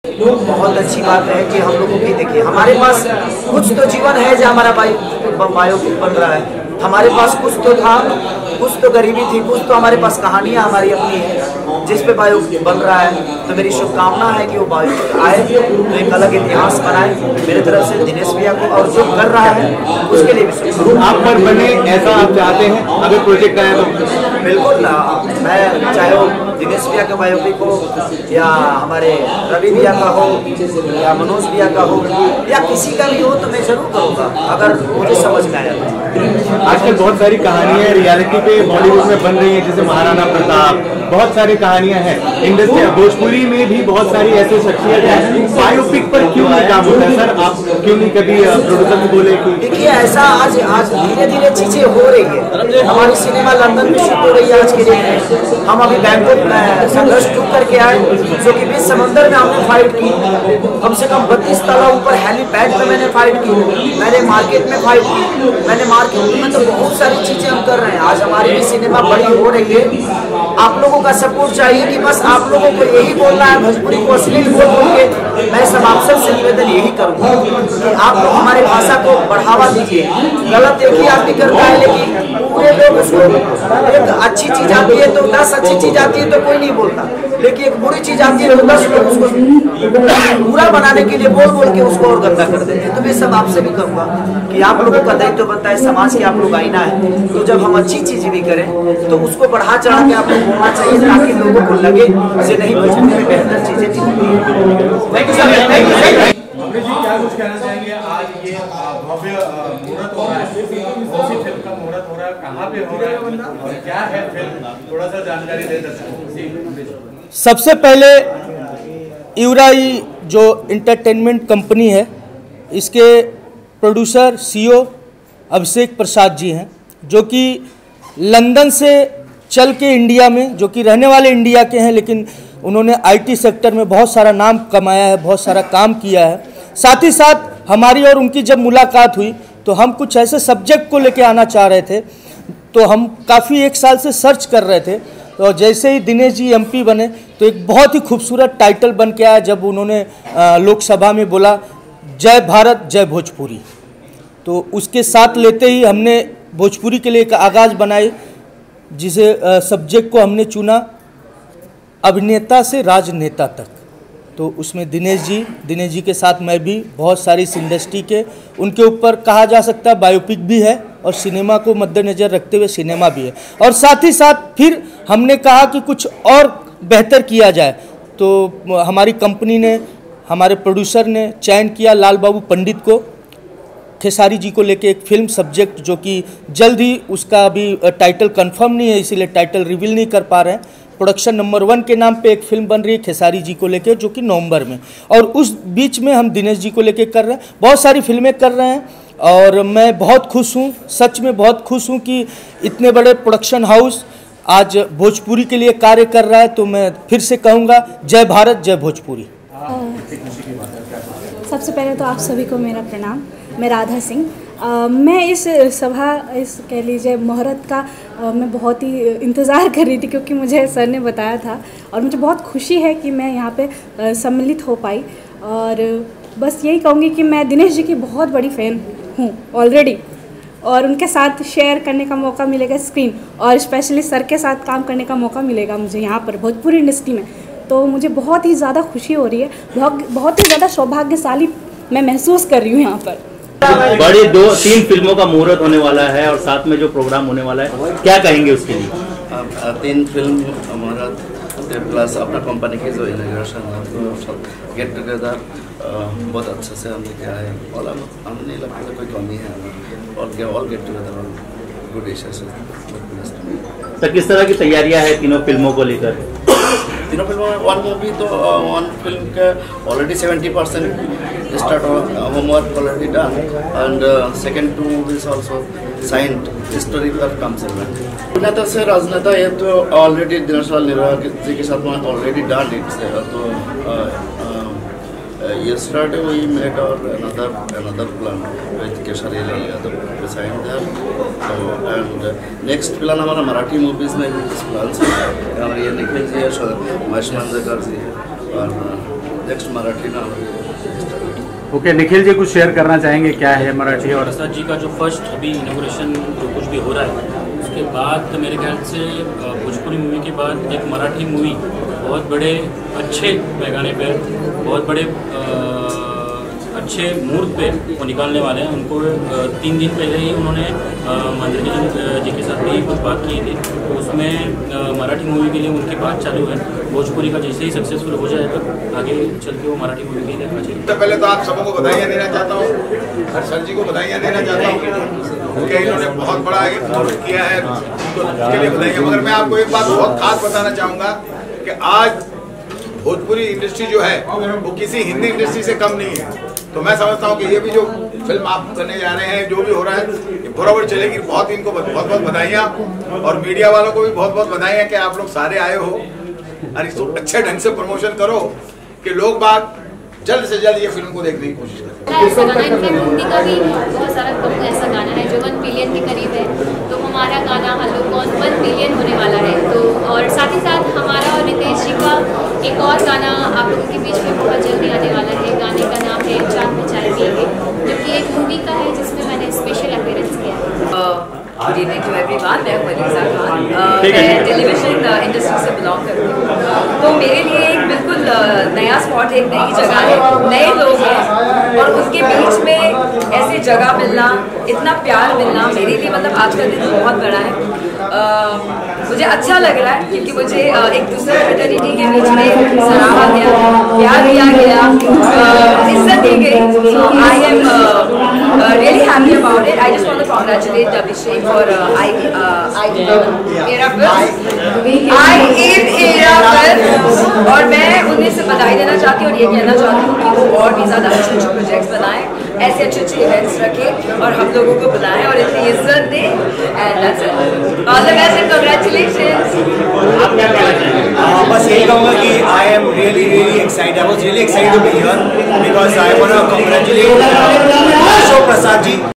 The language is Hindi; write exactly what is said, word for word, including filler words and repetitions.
बहुत अच्छी बात है कि हम लोगों की, देखिए हमारे पास कुछ तो जीवन है जो हमारा बायो बायोपिक बन रहा है। हमारे पास कुछ तो था, कुछ तो गरीबी थी, कुछ तो हमारे पास कहानियाँ हमारी अपनी है जिस पे बायोपिक बन रहा है। तो मेरी शुभकामना है कि वो बायोपिक आए तो एक अलग इतिहास बनाए। मेरे तरफ से दिनेश भैया को और जो कर रहा है उसके लिए भी शुभकामना। आप पर बने ऐसा आप चाहते हैं अगर प्रोजेक्ट आए तो? बिल्कुल ना, मैं चाहे वो दिनेश भैया का बायोपिक हो या हमारे रवि भैया का हो या मनोज भैया का हो या किसी का भी हो तो मैं जरूर करूँगा अगर मुझे समझ में आया। आजकल बहुत सारी कहानियां रियलिटी पे बॉलीवुड में बन रही हैं, जैसे महाराणा प्रताप, बहुत सारी कहानियां हैं इंडस्ट्री। भोजपुरी में भी बहुत सारी ऐसी शख्सियत है, बायोपिक पर क्यों नहीं काम होता है सर? आप क्यों नहीं कभी प्रोड्यूसर को बोले कि देखिए ऐसा आज आज धीरे धीरे चीजें हो रही है। हमारी सिनेमा लंदन में शूट हो रही है आज के लिए। हम अभी बैंकॉक में संघर्ष टूट करके आए जो कि बीच समंदर में हमने फाइट की। कम से कम बत्तीस तला ऊपर हेलीपैड में मैंने फाइट की, मैंने मार्केट में फाइट की, मैंने मार्केट में तो बहुत सारी चीजें हम कर रहे हैं। आज हमारी भी सिनेमा बड़ी हो रही है। आप लोगों का सपोर्ट चाहिए कि बस आप लोगों को यही बोलना है, भोजपुरी को अश्लील बोल बोल के। मैं सब आप सबसे निवेदन यही करूँगा कि आप लोग हमारी भाषा को बढ़ावा दीजिए। गलत एक ही आदमी करता है लेकिन पूरे लोग उसको, एक अच्छी चीज आती है तो दस अच्छी चीज आती है तो कोई नहीं बोलता, लेकिन एक बुरी चीज आती है तो दस लोग उसको बुरा बनाने के लिए बोल बोल के उसको और गंदा कर देते हैं। तो मैं सब आपसे भी कहूँगा कि आप लोगों का दायित्व बनता है, समाज के आप लोग आईना है। तो जब हम अच्छी चीज भी करें तो उसको बढ़ा चढ़ा के आप लोग बोलना चाहिए ताकि लोगों को लगे से नहीं भोजपुरी में बेहतर चीजें भी होती हैं। Thank you sir, thank you sir. क्या कुछ कहना चाहेंगे? आज ये भव्य मुहूर्त हो रहा है, कौन सी फिल्म का मुहूर्त हो रहा है, कहाँ पे हो रहा है और क्या है फिल्म, थोड़ा सा जानकारी दे दर्शकों। सबसे पहले इवराई जो इंटरटेनमेंट कंपनी है, इसके प्रोड्यूसर सीईओ अभिषेक प्रसाद जी हैं, जो कि लंदन से चल के इंडिया में, जो कि रहने वाले इंडिया के हैं, लेकिन उन्होंने आईटी सेक्टर में बहुत सारा नाम कमाया है, बहुत सारा काम किया है। साथ ही साथ हमारी और उनकी जब मुलाकात हुई तो हम कुछ ऐसे सब्जेक्ट को लेके आना चाह रहे थे, तो हम काफ़ी एक साल से सर्च कर रहे थे। तो जैसे ही दिनेश जी एमपी बने तो एक बहुत ही खूबसूरत टाइटल बन के आया जब उन्होंने लोकसभा में बोला जय भारत जय भोजपुरी। तो उसके साथ लेते ही हमने भोजपुरी के लिए एक आगाज़ बनाई, जिसे सब्जेक्ट को हमने चुना अभिनेता से राजनेता तक। तो उसमें दिनेश जी दिनेश जी के साथ मैं भी, बहुत सारी इस इंडस्ट्री के, उनके ऊपर कहा जा सकता है बायोपिक भी है और सिनेमा को मद्देनज़र रखते हुए सिनेमा भी है। और साथ ही साथ फिर हमने कहा कि कुछ और बेहतर किया जाए, तो हमारी कंपनी ने, हमारे प्रोड्यूसर ने चयन किया लाल बाबू पंडित को, खेसारी जी को लेके एक फिल्म सब्जेक्ट, जो कि जल्द ही उसका अभी टाइटल कंफर्म नहीं है, इसीलिए टाइटल रिवील नहीं कर पा रहे हैं। प्रोडक्शन नंबर वन के नाम पे एक फिल्म बन रही है खेसारी जी को लेके, जो कि नवंबर में, और उस बीच में हम दिनेश जी को लेके कर रहे हैं। बहुत सारी फिल्में कर रहे हैं और मैं बहुत खुश हूँ, सच में बहुत खुश हूँ कि इतने बड़े प्रोडक्शन हाउस आज भोजपुरी के लिए कार्य कर रहा है। तो मैं फिर से कहूँगा जय भारत जय भोजपुरी। सबसे पहले तो आप सभी को मेरा प्रणाम। मैं राधा सिंह, आ, मैं इस सभा, इस कह लीजिए मुहूर्त का आ, मैं बहुत ही इंतज़ार कर रही थी, क्योंकि मुझे सर ने बताया था और मुझे बहुत खुशी है कि मैं यहाँ पे आ, सम्मिलित हो पाई। और बस यही कहूँगी कि मैं दिनेश जी की बहुत बड़ी फ़ैन हूँ ऑलरेडी, और उनके साथ शेयर करने का मौका मिलेगा स्क्रीन, और स्पेशली सर के साथ काम करने का मौका मिलेगा मुझे यहाँ पर भोजपुरी इंडस्ट्री में। तो मुझे बहुत ही ज़्यादा खुशी हो रही है, बहुत बहुत ही ज़्यादा सौभाग्यशाली मैं महसूस कर रही हूँ यहाँ पर। बड़ी दो तीन फिल्मों का मुहूर्त होने वाला है और साथ में जो प्रोग्राम होने वाला है, क्या कहेंगे उसके लिए? तीन फिल्म हमारा प्लस अपना कंपनी की जो इनॉग्रेशन है, तो गेट टुगेदर बहुत अच्छे से हमने किया है और हमें नहीं लगता कोई कमी है, और all get together good issues. Sir, किस तरह की तैयारियां हैं तीनों फिल्मों को लेकर? तीनों फिल्मों में वन मूवी तो वन फिल्म के already seventy percent start homework already done, and second two movies also signed story पर काम चल रहा है। अभिनेता से राजनेता ये तो ऑलरेडी दिनेश लाल निराला जी के साथ में ऑलरेडी डन इट से, तो yesterday we made our another another plan with Kesari Lal Yadav beside that, so and uh, next plan हमारा मराठी मूवीज में भी कुछ प्लान्स है। हमारे ये निखिल जी है, महेश मांजरेकर जी है, और नेक्स्ट मराठी ना ओके okay, निखिल जी कुछ शेयर करना चाहेंगे, क्या है मराठी और प्रसाद जी का जो फर्स्ट अभी इनोग्रेशन जो कुछ भी हो रहा है उसके बाद मेरे ख्याल से भोजपुरी मूवी के बाद एक मराठी मूवी बहुत बड़े अच्छे पैमाने पे बहुत बड़े आ, अच्छे मुहूर्त पे वो निकालने वाले हैं। उनको तीन दिन पहले ही उन्होंने मंत्री जी के साथ भी कुछ बात की थी, तो उसमें मराठी मूवी के लिए उनकी बात चालू है। भोजपुरी का जैसे ही सक्सेसफुल हो जाएगा आगे चल के वो मराठी मूवी के लिए देखना चाहिए। तो पहले तो आप सबको बधाइयाँ देना चाहता हूँ, हर सर जी को बधाइयाँ देना चाहता हूँ क्योंकि इन्होंने बहुत बड़ा एक प्रोजेक्ट किया है, उसके लिए बधाइयाँ। मगर मैं आपको एक बात बहुत खास बताना चाहूँगा कि आज भोजपुरी इंडस्ट्री जो है वो किसी हिंदी इंडस्ट्री से कम नहीं है। तो मैं समझता हूँ कि ये भी जो फिल्म आप करने जा रहे हैं, जो भी हो रहा है, ये बराबर चलेगी। बहुत इनको बहुत बहुत बधाइयाँ, और मीडिया वालों को भी बहुत बहुत बधाइयाँ कि आप लोग सारे आए हो और इसको अच्छे ढंग से प्रमोशन करो कि लोग बाग जल्द से जल्द ये फिल्म को देखने की कोशिश करें। ऐसा गाना इनफैक्ट हिंदी का भी बहुत सारा ऐसा गाना है जो वन बिलियन के करीब है, तो हमारा गाना हल्लो कौन वन बिलियन होने वाला है। तो और साथ ही साथ हमारा और नितेश जी का एक और गाना आप लोगों के बीच में बहुत जल्दी आने वाला है। गाने का नाम है चांद में चाय पिएंगे, जो कि एक मूवी का है जिसमें मैंने स्पेशल अपीयरेंस किया है। गुड इवनिंग टू एवरीवन, मैं हूं अलीजा खान। मैं टेलीविजन इंडस्ट्री से बिलोंग करती हूँ, तो मेरे लिए एक बिल्कुल नया स्पॉट, एक नई जगह है, नए लोग हैं और उनके बीच में ऐसी जगह मिलना, इतना प्यार मिलना मेरे लिए मतलब आज का दिन बहुत बड़ा है। uh, मुझे अच्छा लग रहा है क्योंकि मुझे uh, एक दूसरे फ्रेटर्निटी के बीच में सराहा गया, प्यार दिया गया, uh, इज्जत दी गई। So I am really happy about it. I just want to congratulate Abhishek for uh, I uh, I era films I in era films और मैं उन्हें से बधाई देना चाहती हूँ और ये कहना चाहती हूँ कि वो और भी ज़्यादा अच्छे अच्छे प्रोजेक्ट्स बनाएं, ऐसे अच्छे अच्छे इवेंट्स रखें और हम लोगों को बुलाएं और इतनी इज्जत दें। And that's it, all the best and congratulations. बस यही कहूँगा कि I am really really excited, I was really excited to be here because I want to congratulate Ashok Prasad ji.